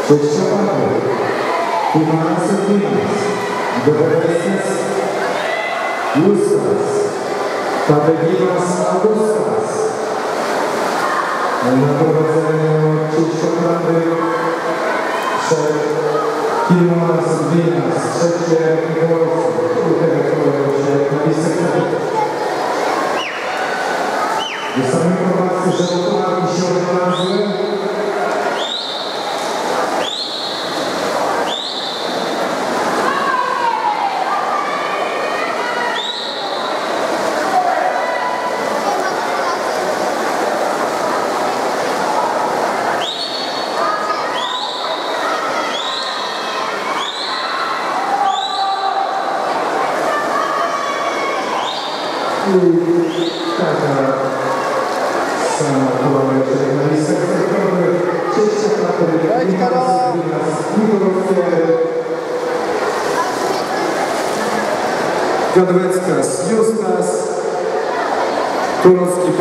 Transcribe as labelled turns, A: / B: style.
A: Cześciowaty, Kumaras Dimas, Gobereses, Justas, Tabegimas Augustas. Na prowadzeniu Cześciowaty przed Kumaras Dimas, trzecie głosy, uregulowało się na listę. Dostałem informację, że automatki się odnalazły. I taka sama kolejność na listach sektorowych, Cześciowaty, Gadweckas, Justas, Turowski.